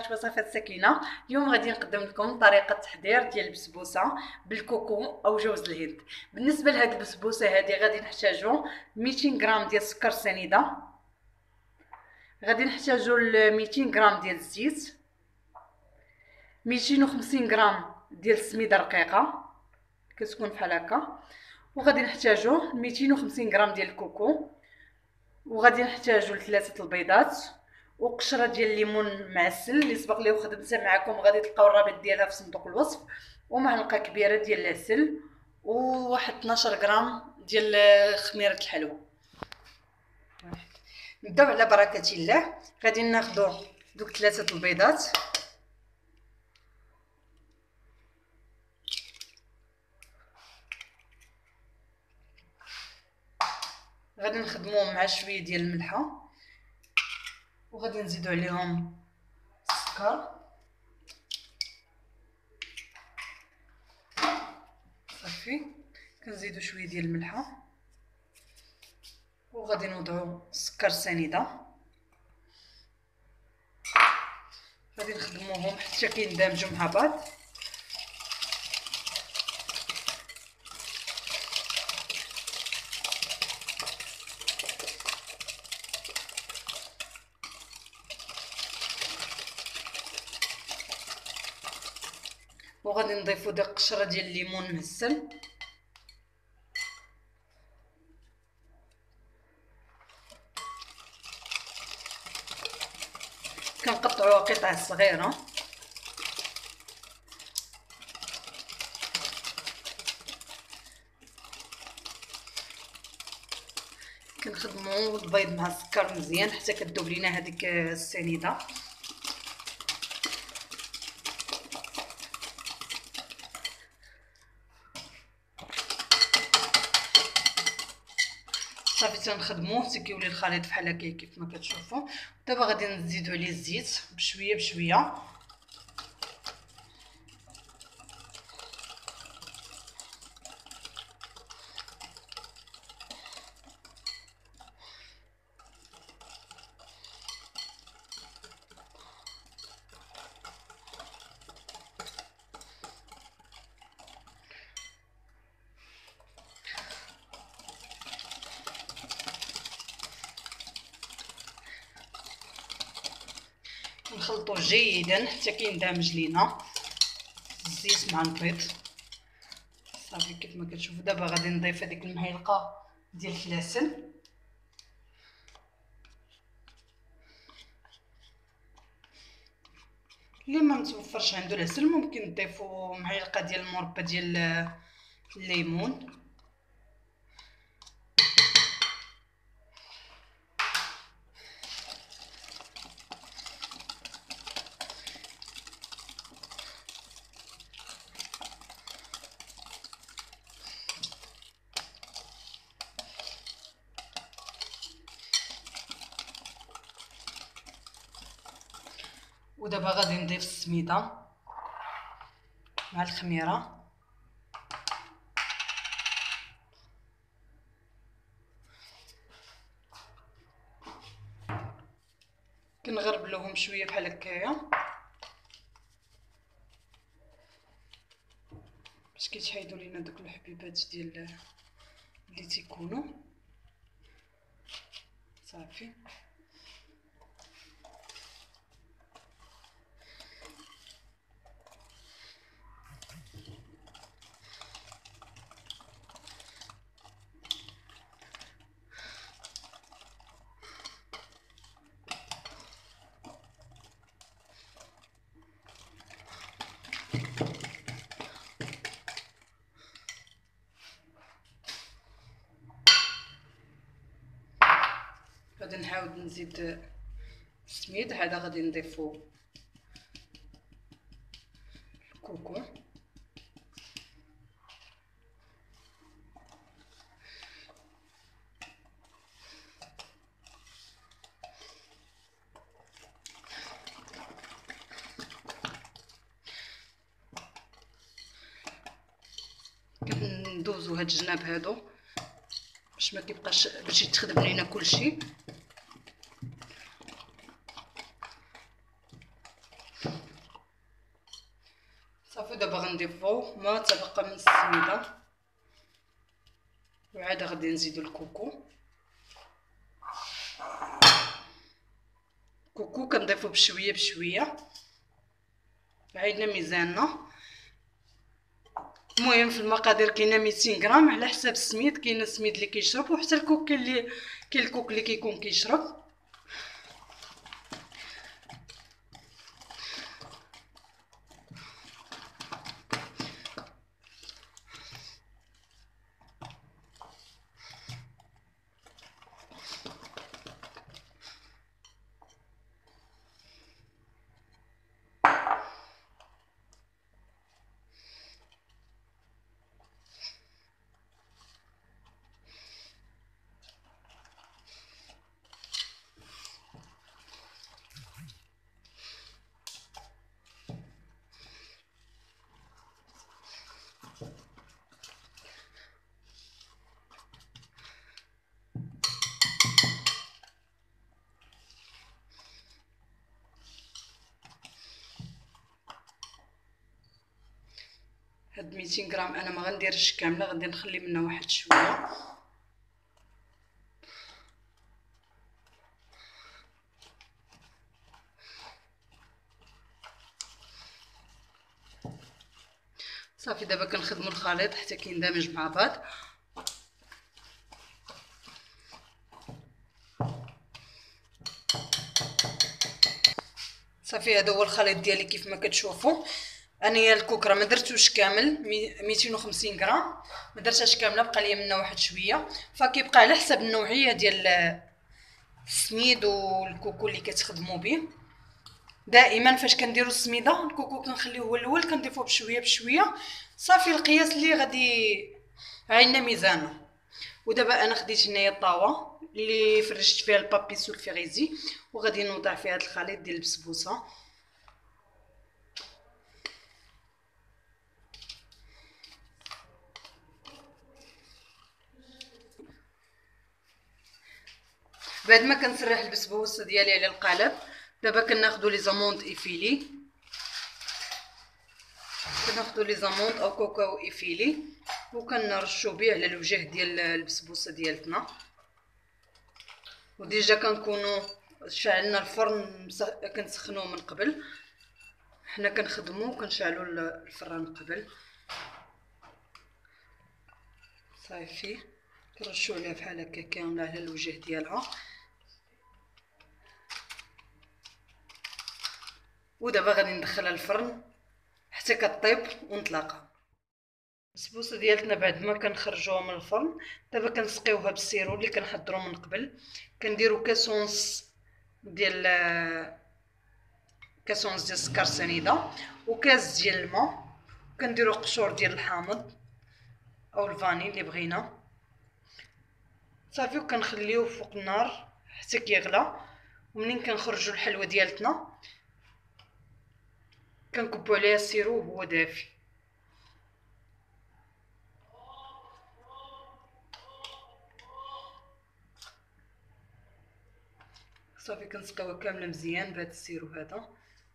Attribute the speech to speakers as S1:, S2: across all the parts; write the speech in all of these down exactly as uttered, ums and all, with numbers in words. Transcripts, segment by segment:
S1: قناه وصفات سكينه. اليوم غادي نقدم لكم طريقه تحضير ديال البسبوسه بالكوكو او جوز الهند. بالنسبه لهاد البسبوسه هذه غادي نحتاجو ميتين غرام ديال السكر سنيده، غادي نحتاجو ميتين غرام ديال الزيت، ميتين وخمسين غرام ديال السميده رقيقه كتكون بحال هكا، وغادي نحتاجو ميتين وخمسين غرام ديال الكوكو، وغادي نحتاجو ثلاثه البيضات وقشره ديال الليمون معسل اللي سبق لي وخدمتها معكم، غادي تلقاو الرابط ديالها في صندوق الوصف، ومعلقه كبيره ديال العسل، وواحد اثناش غرام ديال خميره الحلوى. نبداو على بركه الله. غادي ناخذوا دوك ثلاثه البيضات، غادي نخدموهم مع شويه ديال الملحه، وغادي نزيدو عليهم السكر صافي، كنزيدو شويه ديال الملحه، وغادي نوضعو السكر سنيده، غادي نخدموهم حتى كيندمجوا مع بعض. وغادي نضيفو ديك قشره ديال الليمون مهسل، كنقطعوها قطع صغيره، كنخدمو البيض مع السكر مزيان حتى كتذوب لينا هذيك السنيده. صافي تنخدموه حتى كيولي الخليط بحال هكا كيف ما كتشوفوا. دابا غادي نزيدو عليه الزيت بشويه بشويه، نخلطوه جيدا حتى كيندمج لينا الزيت مع البيض صافي كيف ما كتشوفوا. دابا غادي نضيف هذيك المعلقه ديال العسل، اللي ما متوفرش عنده العسل ممكن تضيفوا معلقه ديال المربى ديال الليمون، ودابا غادي نضيف السميده مع الخميره، كنغربلوهم شويه بحال هكايا باش كيتحيدوا لينا دوك الحبيبات ديال اللي تيكونوا صافي. غادي نعاود نزيد السميد، هذا غادي نضيفو الكوكو، كندوزو هاد الجناب هادو باش ما كيبقاش باش يتخدم لينا كلشي. صافي دابا غنضيفو ما تبقى من السميده، وعاد غادي نزيدو الكوكو. كوكو كنضيفو بشويه بشويه، عيدنا ميزاننا. المهم في المقادير كاينه ميتين غرام على حساب السميد، كاين السميد اللي كيشرب وحتى الكوك كاين اللي كاين الكوك اللي كيكون كيشرب. هاد ميتين غرام انا ما غنديرش كامله، غادي نخلي منها واحد شويه. صافي دابا كنخدموا الخليط حتى كيندمج مع بعض. صافي هذا هو الخليط ديالي كيف ما كتشوفوا. انايا الكوكره ما درتوش كامل ميتين وخمسين غرام، ما درتهاش كامله، بقى لي منها واحد شويه. فكيبقى على حسب النوعيه ديال السميد والكوكو اللي كتخدموا به. دائما فاش كنديروا السميده الكوكو كنخليوه هو الاول، كنضيفوه بشويه بشويه. صافي القياس اللي غادي عينا ميزانه. ودابا انا خديت هنايا الطاوه اللي فرشت فيها البابي سولفيغيزي، وغادي نوضع فيها هذا الخليط ديال البسبوسه. بعد ما كنسرح البسبوسه ديالي على القالب، دابا كناخذوا لي زاموند ايفيلي، كناخذوا لي زاموند او كوكاو ايفيلي، وكنرشوا به على الوجه ديال البسبوسه ديالتنا. وديجا كنكونوا شعلنا الفرن كنسخنوه من قبل، حنا كنخدموا كنشعلوا الفران قبل. صافي كنرشوا عليها بحال هكا كامله على الوجه ديالها. ودابا غادي ندخلها الفرن حتى كطيب ونطلقها. البسبوسه ديالتنا بعد ما كنخرجوها من الفرن، دابا كنسقيوها بالسيرو اللي كنحضروا من قبل. كنديروا كاس ونص ديال كاس ونص ديال السكر سنيده، وكاس ديال الماء، كنديروا قشور ديال الحامض او الفاني اللي بغينا. صافي وكنخليوه فوق النار حتى كيغلى. ومنين كنخرجوا الحلوه ديالتنا كنكبوا عليها السيرو وهو دافي. صافي كنسقيوها كامله مزيان بهذا السيرو هذا.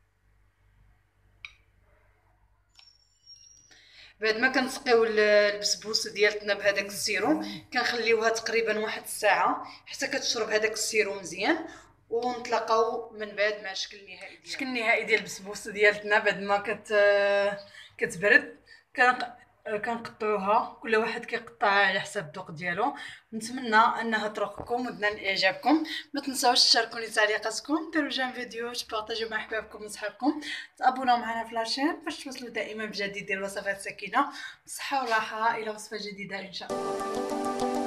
S1: بعد ما كنسقيو البسبوسه ديالتنا بهذاك السيرو كنخليوها تقريبا واحد الساعه حتى كتشرب هذاك السيرو مزيان، ونتلاقاو من بعد مع الشكل النهائي ديالها. الشكل النهائي ديال البسبوسه ديالتنا بعد ما كت كتبرد كنقطعوها، كل واحد كيقطعها على حسب الذوق ديالو. نتمنى انها تروقكم وتنال اعجابكم. ما تنساوش تشاركوني تعليقاتكم، ديروا جيم فيديو، تبارطاجيو مع احبابكم وصحابكم، تابوناو معنا في لاشين باش توصلوا دائما بجديد ديال وصفات سكينه. بصحه وراحه الى وصفه جديده ان شاء الله.